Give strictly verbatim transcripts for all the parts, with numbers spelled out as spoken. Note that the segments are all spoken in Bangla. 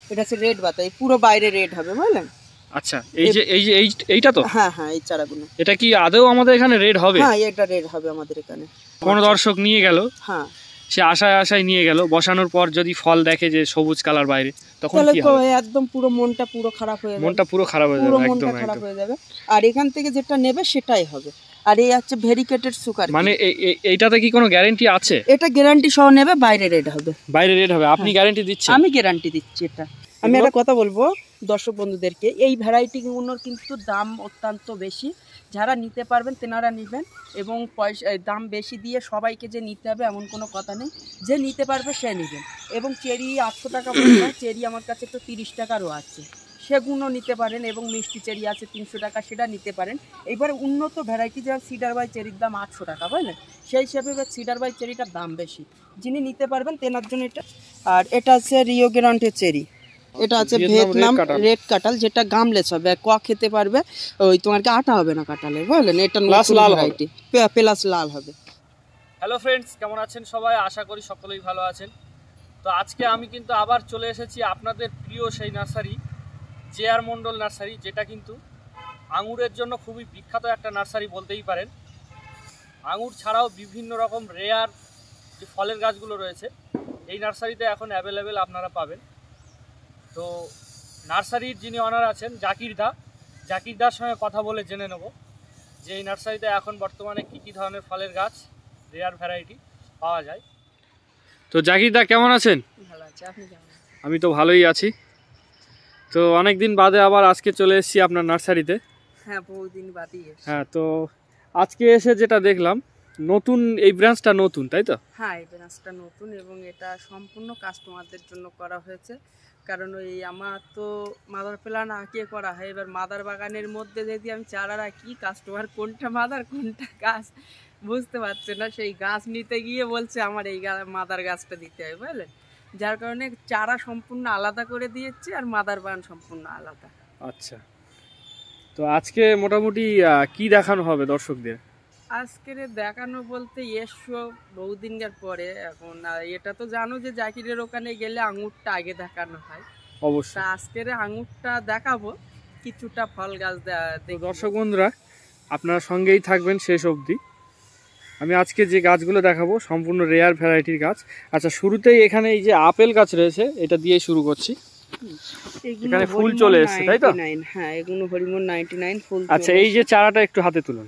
এটা হচ্ছে রেড বাতাবি, পুরো বাইরে রেড হবে বুঝলেন। আচ্ছা, এই যে এই যে এইটা তো? হ্যাঁ হ্যাঁ, এই চারাগুলো। এটা কি আদৌ আমাদের এখানে রেড হবে? হ্যাঁ, এটা রেড হবে আমাদের এখানে। কোন দর্শক নিয়ে গেল, হ্যাঁ সে আশায় আশায় নিয়ে গেল, বসানোর পর যদি ফল দেখে যে সবুজ কালার বাইরে, তখন কি হবে? একদম পুরো মনটা পুরো খারাপ হয়ে যাবে, মনটা পুরো খারাপ হয়ে যাবে, পুরো মনটা খারাপ হয়ে যাবে। আর এখান থেকে যেটা নেবে সেটাই হবে। আর এই হচ্ছে ভেরিকেটেড সুগার। মানে এইটাতে কি কোনো গ্যারান্টি আছে? এটা গ্যারান্টি সহ নেবে, বাইরে রেড হবে। বাইরে রেড হবে, আপনি গ্যারান্টি দিচ্ছেন? আমি গ্যারান্টি দিচ্ছি। এটা আমি একটা কথা বলবো দর্শক বন্ধুদেরকে, এই ভ্যারাইটিগুলোর কিন্তু দাম অত্যন্ত বেশি। যারা নিতে পারবেন তেনারা নেবেন, এবং পয়সা দাম বেশি দিয়ে সবাইকে যে নিতে হবে এমন কোনো কথা নেই, যে নিতে পারবে সে নেবেন। এবং চেরি আটশো টাকা বলবো, চেরি আমার কাছে তো তিরিশ টাকারও আছে, সেগুলো নিতে পারেন। এবং মিষ্টি চেরি আছে তিনশো টাকা, সেটা নিতে পারেন। এবার উন্নত ভ্যারাইটি যেমন সিডার বাই চেরির দাম আটশো টাকা বুঝলেন, সেই হিসাবে এবার সিডার বাই চেরিটার দাম বেশি। যিনি নিতে পারবেন তেনার জন্য এটা। আর এটা আছে রিও গ্রান্ডের চেরি, এটা আছে ভিয়েতনাম রেড কাঁঠাল, যেটা গামলেস হবে, ক খেতে পারবে, ওই তোমার কি আটা হবে না কাঁঠালের বুঝলেন। এটা নতুন ভ্যারাইটি, প্লাস লাল হবে। হ্যালো ফ্রেন্ডস, কেমন আছেন সবাই? আশা করি সকলেই ভালো আছেন। তো আজকে আমি কিন্তু আবার চলে এসেছি আপনাদের প্রিয় সেই nursery, J R Mondal nursery, যেটা কিন্তু আঙুরের জন্য খুবই বিখ্যাত একটা নার্সারি বলতেই পারেন। আঙুর ছাড়াও বিভিন্ন রকম রেয়ার যে ফলের গাছগুলো রয়েছে এই নার্সারিতে এখন অ্যাভেলেবেল আপনারা পাবেন। তো নার্সারির যিনি অনার আছেন জাকির দা, জাকির দার সঙ্গে কথা বলে জেনে নেব যে এই নার্সারিতে এখন বর্তমানে কী কী ধরনের ফলের গাছ রেয়ার ভ্যারাইটি পাওয়া যায়। তো জাকির দা কেমন আছেন? ভালো আছি, আপনি কেমন? আমি তো ভালোই আছি। তো অনেক দিন বাদে আবার আজকে চলে এসেছি আপনার নার্সারিতে। হ্যাঁ, বহুদিন বাদই এসেছি। হ্যাঁ, তো আজকে এসে যেটা দেখলাম, নতুন এই ব্রাঞ্চটা নতুন, তাই তো? হ্যাঁ, এই ব্রাঞ্চটা নতুন, এবং এটা সম্পূর্ণ কাস্টমারদের জন্য করা হয়েছে। কারণ ওই আমার তো মাদার প্ল্যান আঁকিয়ে করা হয়, এবার মাদার বাগানের মধ্যে যদি আমি চারা রাখি, কাস্টমার কোনটা মাদার কোনটা গাছ বুঝতে পারছে না, সেই গাছ নিতে গিয়ে বলছে আমার এই মাদার গাছটা দিতে হবে বুঝলেন। যার কারণে চারা সম্পূর্ণ আলাদা করে দিয়েছি, আর মাদার বাগান সম্পূর্ণ আলাদা। আচ্ছা, তো আজকে মোটামুটি কি দেখানো হবে দর্শকদের? আজকের দেখানো বলতে এসো বহুদিনের পরে, এখন এটা তো জানো যে জাকিরের ওখানে গেলে আঙুরটা আগে দেখানো হয়। অবশ্যই আজকের আঙুরটা দেখাবো, কিছুটা ফল গাছ। দর্শক বন্ধুরা আপনারা সঙ্গেই থাকবেন শেষ অবধি। আমি আজকে যে গাছগুলো দেখাবো সম্পূর্ণ রেয়ার ভ্যারাইটির গাছ। আচ্ছা, শুরুতেই এখানে এই যে আপেল গাছ রয়েছে, এটা দিয়ে শুরু করছি। এখানে ফুল চলে এসেছে, তাই তো? হ্যাঁ, এগুলো হরিমন নাইনটি নাইন ফুল। আচ্ছা, এই যে চারাটা একটু হাতে তুলুন।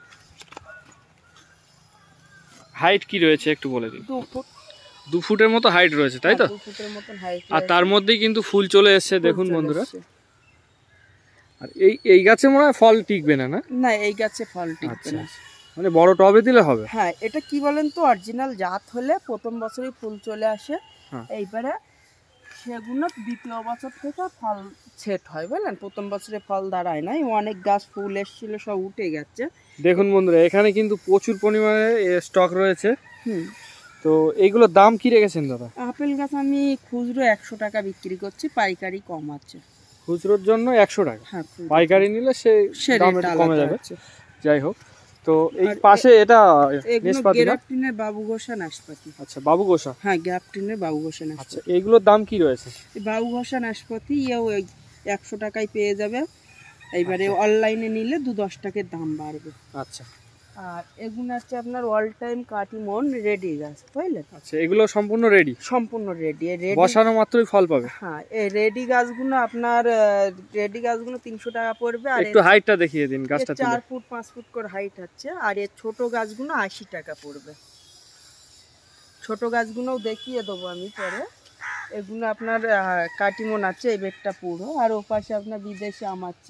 হাইট কি রয়েছে একটু বলে দিন। দু ফুট দু ফুটের মতো হাইট রয়েছে, তাই তো? দু ফুটের মতন হাইট, আর তার মধ্যেই কিন্তু ফুল চলে এসেছে, দেখুন বন্ধুরা। আর এই এই গাছে মনে হয় ফল টিকবে না, না? না, এই গাছে ফল টিকবে না, মানে বড় টবে দিলে হবে। হ্যাঁ, এটা কি বলেন তো, অরিজিনাল জাত হলে প্রথম বছরই ফুল চলে আসে। এইবারে সেগুলো দ্বিতীয় বছর থেকে ফল সেট হয় বুঝলেন, প্রথম বছরে ফল দাঁড়ায় নাই। অনেক গাছ ফুল এসেছিল, সব উঠে গেছে। দেখুন বন্ধুরা, এখানে কিন্তু প্রচুর পরিমাণে স্টক রয়েছে। হুম, তো এইগুলোর দাম কি রেখেছেন দাদা? আপেল গাছ আমি খুচরো একশো টাকা বিক্রি করছি, পাইকারি কম আছে। খুচরোর জন্য একশো টাকা, পাইকারি নিলে সে দাম কমে যাবে। যাই হোক, তো এই পাশে এটা গ্যাপটিনের বাবু ঘোষা নাশপাতি। আচ্ছা, বাবু ঘোষা। হ্যাঁ, গ্যাপটিনের বাবু ঘোষা নাশপাতি। আচ্ছা, এইগুলোর দাম কি রয়েছে? বাবু ঘোষা নাশপাতি এও একশো টাকায় পেয়ে যাবে। এইবারে অনলাইনে নিলে দু দশ টাকার দাম বাড়বে। আচ্ছা, আর এগুলো হচ্ছে আপনার অল টাইম কাটিমন রেডি গাছ বুঝলেন। আচ্ছা, এগুলো সম্পূর্ণ রেডি? সম্পূর্ণ রেডি, বসানো মাত্রই ফল পাবে। হ্যাঁ, এই রেডি গাছগুলো আপনার রেডি গাছগুলো তিনশো টাকা পড়বে। আর একটু হাইটটা দেখিয়ে দিন গাছটা। চার ফুট পাঁচ ফুট করে হাইট আছে। আর এর ছোট গাছগুলো আশি টাকা পড়বে। ছোট গাছগুলোও দেখিয়ে দেবো আমি পরে। এগুলো আপনার কাটিমন আছে, এই বেডটা পুরো। আর ও পাশে আপনার বিদেশি আম আছে,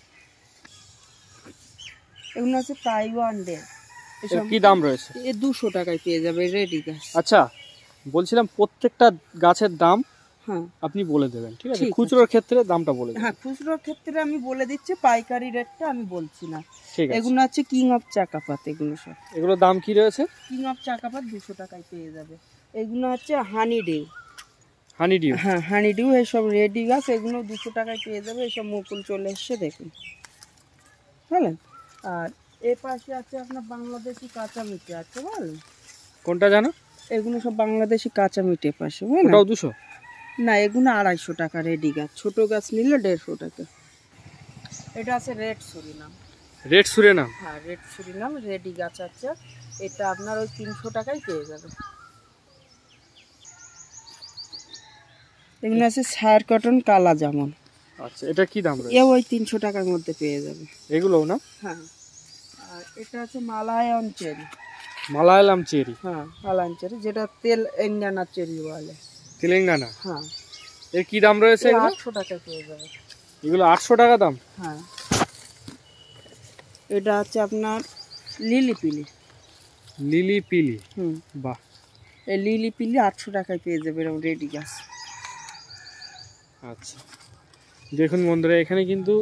এগুলো আছে তাইওয়ান রেড। কি দাম রয়েছে? এ দুশো টাকায় পেয়ে যাবে রেডি গাছ। আচ্ছা, বলছিলাম প্রত্যেকটা গাছের দাম হ্যাঁ আপনি বলে দেবেন, ঠিক আছে? খুচরোর ক্ষেত্রে দামটা বলে দেবেন। হ্যাঁ, খুচরোর ক্ষেত্রে আমি বলে দিচ্ছি, পাইকারি রেটটা আমি বলছি না। এগুলো আছে কিং অফ চাকাপাত। এগুলো সব, এগুলোর দাম কি রয়েছে? কিং অফ চাকাপাত দুশো টাকায় পেয়ে যাবে। এগুলো হচ্ছে হানি ডিউ। হানি ডিউ, হ্যাঁ, হানি ডিউ এইসব রেডি গাছ, এগুলো দুশো টাকায় পেয়ে যাবে। এইসব মুকুল চলে এসছে দেখুন, বুঝলেন। আর এ পাশে আছে আপনার বাংলাদেশি কাঁচা মিঠে আছে, বুঝলেন। কোনটা জানো? এগুলো সব বাংলাদেশি কাঁচা মিঠে পাশে, ওটাও দুশো? না, এগুলো আড়াইশো টাকা রেডি গাছ, ছোট গাছ নিলে দেড়শো টাকা। এটা আছে রেড সুরিনাম। Red Surinam? হ্যাঁ, রেড সুরিনাম রেডি গাছ আছে, এটা আপনার ওই তিনশো টাকায় পেয়ে যাবে। এগুলো আছে সার কটন কালা জামন। আচ্ছা, এটা কি দাম রয়েছে? এ ওই তিনশো টাকার মধ্যে পেয়ে যাবে। এগুলোও না? হ্যাঁ। আর এটা আছে মালায়ান চেরি। মালায়ালাম চেরি? হ্যাঁ, মালায়ান চেরি, যেটা তেল এঙ্গানা চেরি বলে। তেলেঙ্গানা? হ্যাঁ। এর কি দাম রয়েছে? আটশো টাকায় পেয়ে যাবে। এগুলো আটশো টাকা দাম? হ্যাঁ। এটা হচ্ছে আপনার লিলি পিলি। লিলি পিলি? হুম, বাহ। এই লিলি পিলি আটশো টাকায় পেয়ে যাবে এরকম রেডি গাছ। আচ্ছা, দেখুন বন্ধুরা, এখানে কিন্তু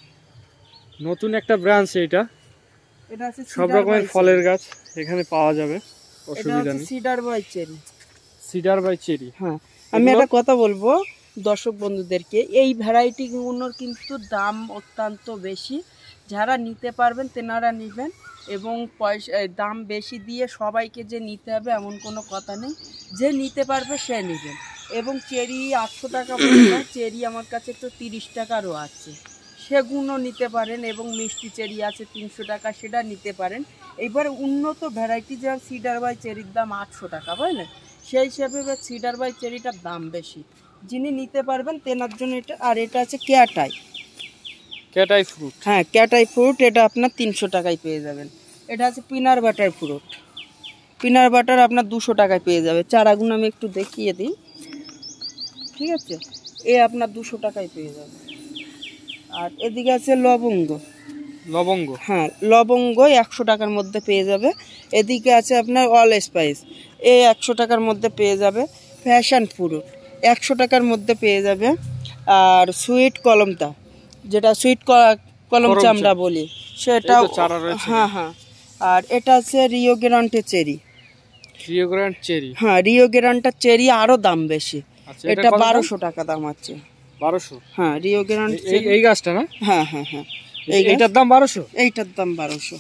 নতুন একটা ব্রাঞ্চ, এটা এটা আছে সব রকমের ফলের গাছ এখানে পাওয়া যাবে, অসুবিধা নেই। Cedar bay cherry. Cedar bay cherry? হ্যাঁ। আমি একটা কথা বলবো দর্শক বন্ধুদেরকে, এই ভ্যারাইটিগুলোর কিন্তু দাম অত্যন্ত বেশি। যারা নিতে পারবেন তেনারা নেবেন, এবং পয়সা দাম বেশি দিয়ে সবাইকে যে নিতে হবে এমন কোনো কথা নেই, যে নিতে পারবে সে নেবেন। এবং চেরি আটশো টাকা বলে না, চেরি আমার কাছে তো তিরিশ টাকারও আছে, সেগুলো নিতে পারেন। এবং মিষ্টি চেরি আছে তিনশো টাকা, সেটা নিতে পারেন। এবার উন্নত ভ্যারাইটি যেমন সিডার বাই চেরির দাম আটশো টাকা, বুঝলেন, সেই হিসাবে সিডার বাই চেরিটার দাম বেশি। যিনি নিতে পারবেন তেনার জন্য এটা। আর এটা আছে ক্যাটাই। ক্যাটাই ফ্রুট? হ্যাঁ, ক্যাটাই ফ্রুট, এটা আপনার তিনশো টাকায় পেয়ে যাবেন। এটা আছে peanut butter fruit. Peanut butter আপনার দুশো টাকায় পেয়ে যাবে। চারাগুলো আমি একটু দেখিয়ে দিই, ঠিক আছে? এ আপনার দুশো টাকায় পেয়ে যাবে। আর এদিকে আছে লবঙ্গ। লবঙ্গ? হ্যাঁ, লবঙ্গ একশো টাকার মধ্যে পেয়ে যাবে। এদিকে আছে আপনার অল স্পাইস, এ একশো টাকার মধ্যে পেয়ে যাবে। ফ্যাশন ফ্রুট একশো টাকার মধ্যে পেয়ে যাবে। আর সুইট কলমটা, যেটা সুইট কলমচা আমরা বলি, সেটাও। হ্যাঁ হ্যাঁ। আর এটা আছে Rio Grande cherry. Rio Grande cherry? হ্যাঁ, রিও গ্রান্টের চেরি আরো দাম বেশি। এটা বারোশো টাকা দাম আছে। বারোশো? হ্যাঁ, রিও গ্রান্ট এই গাছটা না? হ্যাঁ হ্যাঁ হ্যাঁ। এইটার দাম বারোশো? এইটার দাম বারোশো।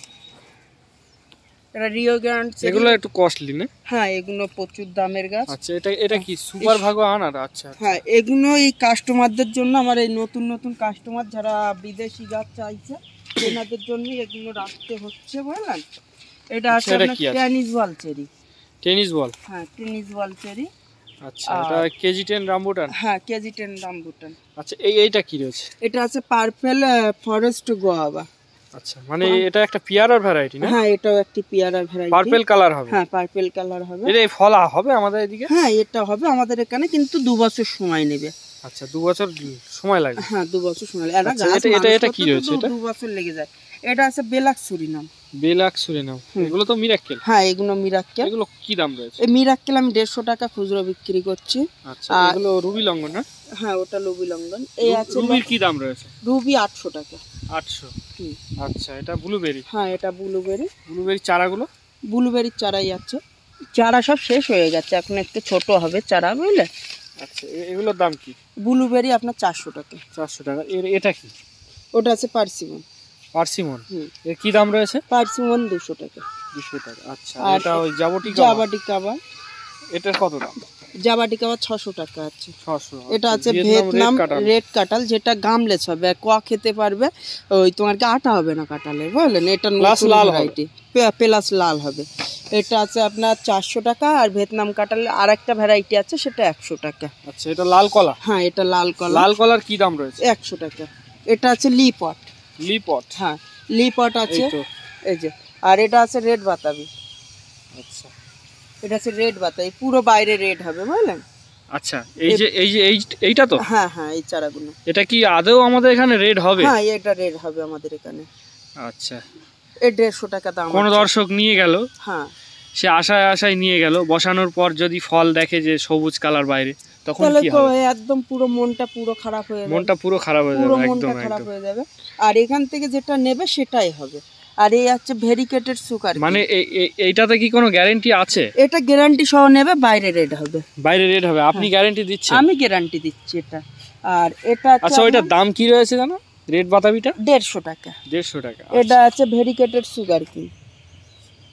এটা রিও গ্রান্ট। এগুলো একটু কস্টলি না? হ্যাঁ, এগুলো প্রচুর দামের গাছ। আচ্ছা, এটা এটা কি সুপার ভাগো আনার? আচ্ছা। হ্যাঁ, এগুলো এই কাস্টমারদের জন্য, আমার এই নতুন নতুন কাস্টমার যারা বিদেশি গাছ চাইছে তেনাদের জন্য এগুলো রাখতে হচ্ছে, বুঝলেন। এটা আছে আপনার tennis ball cherry. Tennis ball? হ্যাঁ, টেনিস বল চেরি। আচ্ছা, এটা কেজি টেন রামবুটান? হ্যাঁ, কেজি টেন রামবুটান। আচ্ছা, এই এইটা কি রয়েছে? এটা আছে পার্পল ফরেস্ট গোয়াবা। আচ্ছা, মানে এটা একটা পিয়ারার ভ্যারাইটি না? হ্যাঁ, এটাও একটা পিয়ারার ভ্যারাইটি। পার্পল কালার হবে? হ্যাঁ, পার্পল কালার হবে। এটা ফল হবে আমাদের এদিকে? হ্যাঁ, এটা হবে আমাদের এখানে, কিন্তু দু বছর সময় নেবে। আচ্ছা, দু বছর সময় লাগে? হ্যাঁ, দু বছর সময় লাগে। এটা এটা এটা কি রয়েছে? এটা দু বছর লেগে যায়। এটা আছে বেলাক সুরিনাম। Black Surinam? এগুলো তো মিরাক্কেল? হ্যাঁ, এগুলো মিরাক্কেল। এগুলো কি দাম রয়েছে? এই মিরাক্কেল আমি দেড়শো টাকা খুচরো বিক্রি করছি। আচ্ছা, এগুলো রুবি লঙ্ঘন না? হ্যাঁ, ওটা রুবি লঙ্ঘন। এই আছে রুবির কি দাম রয়েছে? রুবি আটশো টাকা। আটশো? আচ্ছা, এটা ব্লুবেরি? হ্যাঁ, এটা ব্লুবেরি। ব্লুবেরি চারাগুলো? ব্লুবেরির চারাই আছে, চারা সব শেষ হয়ে গেছে, এখন একটু ছোট হবে চারা, বুঝলে। আচ্ছা, এগুলোর দাম কি? ব্লুবেরি আপনার চারশো টাকা। চারশো টাকা। এর এটা কি? ওটা আছে পার্সিমন। পার্সিমন? এর কি দাম রয়েছে? পার্সিমন দুশো টাকা। দুশো টাকা। আচ্ছা, এটা ওই জাবটিকা? জাবাটিকা। এটার কত দাম? জাবাটিকা ছশো টাকা আছে। ছশো? এটা আছে ভিয়েতনাম রেড কাঁঠাল, যেটা গামলেস হবে, ক খেতে পারবে, ওই তোমার কি আটা হবে না কাঁঠালের, বুঝলেন। এটা লাল ভ্যারাইটি, প্লাস লাল হবে। এটা আছে আপনার চারশো টাকা। আর ভিয়েতনাম কাঁঠালের আর একটা ভ্যারাইটি আছে, সেটা একশো টাকা। আচ্ছা, এটা লাল কলা? হ্যাঁ, এটা লাল কলা। লাল কলার কি দাম রয়েছে? একশো টাকা। এটা আছে লিপট। লিপট? হ্যাঁ, লিপট আছে, এই যে। আর এটা আছে রেড বাতাবি। আচ্ছা, এটা আছে রেড বাতাবি, পুরো বাইরে রেড হবে, বুঝলেন। আচ্ছা, এই যে এই যে এইটা তো? হ্যাঁ হ্যাঁ, এই চারাগুলো। এটা কি আদৌ আমাদের এখানে রেড হবে? হ্যাঁ, এটা রেড হবে আমাদের এখানে। আচ্ছা, এই দেড়শো টাকা দাম। কোন দর্শক নিয়ে গেল, হ্যাঁ, সে আশায় আশায় নিয়ে গেল, বসানোর পর যদি ফল দেখে যে সবুজ কালার বাইরে, তখন কি হবে? একদম পুরো মনটা পুরো খারাপ হয়ে যাবে। মনটা পুরো খারাপ হয়ে যাবে, একদম খারাপ হয়ে যাবে। আর এখান থেকে যেটা নেবে সেটাই হবে। আর এই হচ্ছে ভেরিকেটেড সুগার। মানে এইটাতে কি কোনো গ্যারান্টি আছে? এটা গ্যারান্টি সহ নেবে, বাইরে রেড হবে। বাইরে রেড হবে? আপনি গ্যারান্টি দিচ্ছেন? আমি গ্যারান্টি দিচ্ছি এটা। আর এটা আচ্ছা, ওইটার দাম কি রয়েছে জানো? রেড বাতাবিটা দেড়শো টাকা। দেড়শো টাকা। এটা আছে ভেরিকেটেড সুগার কি,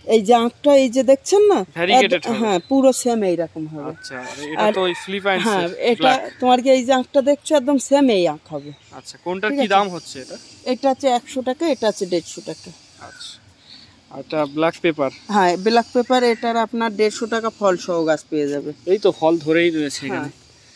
এই যে আঁকটা এই যে দেখছেন না, ভ্যারিগেটেড হবে। হ্যাঁ পুরো সেম এইরকম হবে। আচ্ছা, এটা তো ওই ফিলিপাইন্স। হ্যাঁ, এটা তোমার কি এই যে আঁকটা দেখছো একদম সেম এই আঁক হবে। আচ্ছা, কোনটার কি দাম হচ্ছে এটা? এটা আছে একশো টাকা, এটা আছে দেড়শো টাকা। আচ্ছা, এটা ব্ল্যাক পেপার। হ্যাঁ, ব্ল্যাক পেপার, এটার আপনার দেড়শো টাকা ফল সহ গাছ পেয়ে যাবে। এই তো ফল ধরেই রয়েছে এখানে।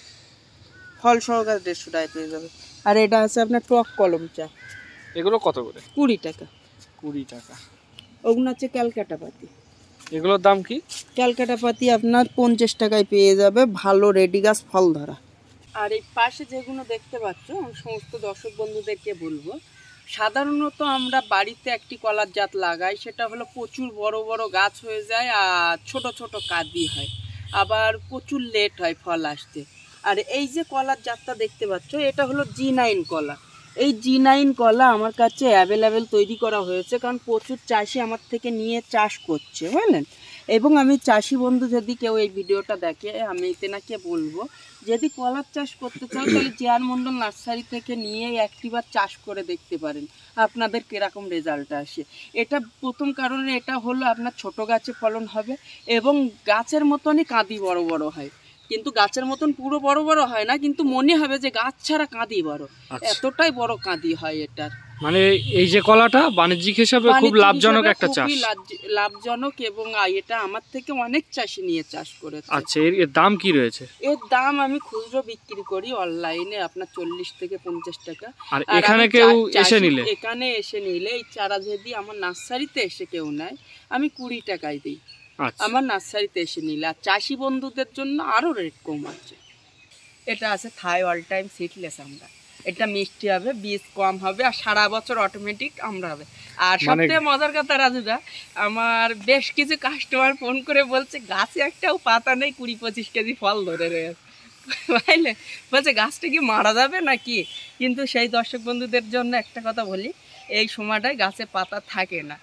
ফল সহ গাছ দেড়শো টাকায় পেয়ে যাবে। আর এটা আছে আপনার টক কলম চা, এগুলো কত করে? কুড়ি টাকা। কুড়ি টাকা। ওগুলো হচ্ছে ক্যালকাটা পাতি। এগুলোর দাম কি? ক্যালকাটা পাতি আপনার পঞ্চাশ টাকায় পেয়ে যাবে, ভালো রেডি গাছ ফল ধরা। আর এই পাশে যেগুলো দেখতে পাচ্ছ, আমি সমস্ত দর্শক বন্ধুদেরকে বলবো, সাধারণত আমরা বাড়িতে একটি কলার জাত লাগাই, সেটা হলো প্রচুর বড় বড় গাছ হয়ে যায় আর ছোট ছোট কাঁদি হয়, আবার প্রচুর লেট হয় ফল আসতে। আর এই যে কলার জাতটা দেখতে পাচ্ছ, এটা হলো জি নাইন কলা। এই জি নাইন কলা আমার কাছে অ্যাভেলেবেল তৈরি করা হয়েছে, কারণ প্রচুর চাষি আমার থেকে নিয়ে চাষ করছে, বুঝলেন। এবং আমি চাষি বন্ধু যদি কেউ এই ভিডিওটা দেখে, আমি তেনাকে বলবো, যদি কলার চাষ করতে চাও তাহলে জেআর মন্ডল নার্সারি থেকে নিয়ে একটিবার চাষ করে দেখতে পারেন, আপনাদের কীরকম রেজাল্ট আসে। এটা প্রথম কারণে এটা হলো আপনার ছোট গাছে ফলন হবে এবং গাছের মতনই কাঁদি বড় বড় হয়, কিন্তু গাছের মতন পুরো বড় বড় হয় না, কিন্তু মনে হবে যে গাছ ছাড়া কাঁদি বড়, এতটাই বড় কাঁদি হয় এটার। মানে এই যে কলাটা বাণিজ্যিক হিসাবে খুব লাভজনক একটা চাষ। লাভজনক, এবং এটা আমার থেকে অনেক চাষি নিয়ে চাষ করেছে। আচ্ছা, এর দাম কি রয়েছে? এর দাম আমি খুচরো বিক্রি করি অনলাইনে আপনার চল্লিশ থেকে পঞ্চাশ টাকা। আর এখানে কেউ এসে নিলে, এখানে এসে নিলে এই চারা যদি আমার নার্সারিতে এসে কেউ নেয়, আমি কুড়ি টাকায় দিই আমার নার্সারিতে এসে নিলে। আর চাষি বন্ধুদের জন্য আরো রেট কম আছে। এটা আছে থাই অল টাইম সিডলেস আমরা। এটা মিষ্টি হবে, বীজ কম হবে, আর সারা বছর অটোমেটিক আমরা হবে। আর সবথেকে মজার কথা রাজুদা, আমার বেশ কিছু কাস্টমার ফোন করে বলছে গাছে একটাও পাতা নেই, কুড়ি পঁচিশ কেজি ফল ধরে রয়েছে, বুঝলে। বলছে গাছটা কি মারা যাবে নাকি? কিন্তু সেই দর্শক বন্ধুদের জন্য একটা কথা বলি, এই সময়টায় গাছে পাতা থাকে না,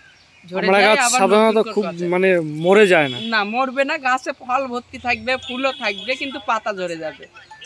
সাধারণত খুব মানে মরে যায় না। না, মরবে না, গাছে ফল ভর্তি থাকবে, ফুলও থাকবে, কিন্তু পাতা ঝরে যাবে।